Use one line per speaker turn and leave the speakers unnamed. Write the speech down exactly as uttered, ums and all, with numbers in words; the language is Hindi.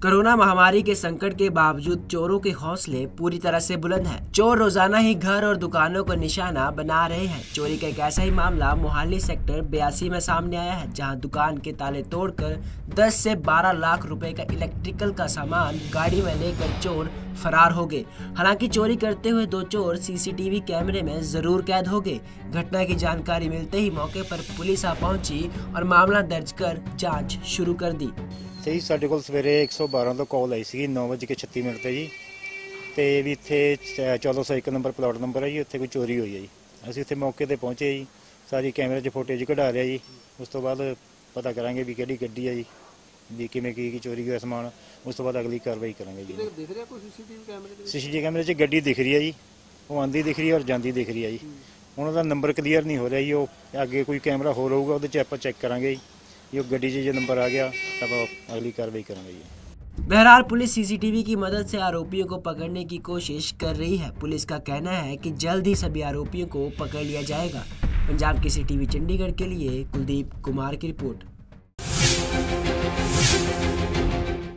कोरोना महामारी के संकट के बावजूद चोरों के हौसले पूरी तरह से बुलंद हैं। चोर रोजाना ही घर और दुकानों को निशाना बना रहे हैं। चोरी का एक ऐसा ही मामला मोहाली सेक्टर बयासी में सामने आया है, जहां दुकान के ताले तोड़कर दस से बारह लाख रुपए का इलेक्ट्रिकल का सामान गाड़ी में लेकर चोर फरार हो गए। हालांकि चोरी करते हुए दो चोर सीसीटीवी कैमरे में जरूर कैद हो गए। घटना की जानकारी मिलते ही मौके पर पुलिस आ पहुंची और मामला दर्ज कर जांच शुरू कर दी।
जी ਸਾਡੇ ਕੋਲ ਸਵੇਰੇ एक सौ बारह ਤੋਂ ਕਾਲ ਆਈ ਸੀ नौ ਵਜੇ ਕੇ छत्तीस ਮਿੰਟ ਤੇ ਜੀ ਤੇ ਵੀ ਇੱਥੇ चौदह सौ एक ਨੰਬਰ ਪਲਾਟ ਨੰਬਰ ਹੈ ਜੀ, ਉੱਥੇ ਕੋਈ ਚੋਰੀ ਹੋਈ ਹੈ ਜੀ। ਅਸੀਂ ਇੱਥੇ ਮੌਕੇ ਤੇ ਪਹੁੰਚੇ ਜੀ, ਸਾਰੀ ਕੈਮਰੇ 'ਚ ਫੁਟੇਜ ਕਢਾ ਲਿਆ ਜੀ। ਉਸ ਤੋਂ ਬਾਅਦ ਪਤਾ ਕਰਾਂਗੇ ਵੀ ਕਿਹੜੀ ਗੱਡੀ ਹੈ ਜੀ, ਵੀ ਕਿਵੇਂ ਕੀ ਕੀ ਚੋਰੀ ਹੋਇਆ ਸਮਾਨ। ਉਸ ਤੋਂ ਬਾਅਦ ਅਗਲੀ ਕਾਰਵਾਈ ਕਰਾਂਗੇ ਜੀ।
ਦਿਖ ਰਿਹਾ ਕੋਈ ਸੀਸੀਟੀਵੀ ਕੈਮਰੇ ਦੇ?
ਸੀਸੀਟੀਵੀ ਕੈਮਰੇ 'ਚ ਗੱਡੀ ਦਿਖ ਰਹੀ ਹੈ ਜੀ, ਉਹ ਆਂਦੀ ਦਿਖ ਰਹੀ ਹੈ ਔਰ ਜਾਂਦੀ ਦਿਖ ਰਹੀ ਹੈ ਜੀ। ਹੁਣ ਉਹਦਾ ਨੰਬਰ ਕਲੀਅਰ ਨਹੀਂ ਹੋ ਰਿਹਾ ਜੀ, ਉਹ ਅੱਗੇ ਕੋਈ ਕੈਮਰਾ ਹੋਰ ਹੋਊਗਾ ਉਹਦੇ 'ਚ ਆਪਾਂ ਚੈੱਕ ਕਰਾਂਗੇ ਜੀ। ये गड्डी से जो नंबर आ गया तब अगली कार्रवाई करेंगे ये।
बहरहाल पुलिस सीसीटीवी की मदद से आरोपियों को पकड़ने की कोशिश कर रही है। पुलिस का कहना है कि जल्द ही सभी आरोपियों को पकड़ लिया जाएगा। पंजाब केसरी टीवी चंडीगढ़ के लिए कुलदीप कुमार की रिपोर्ट।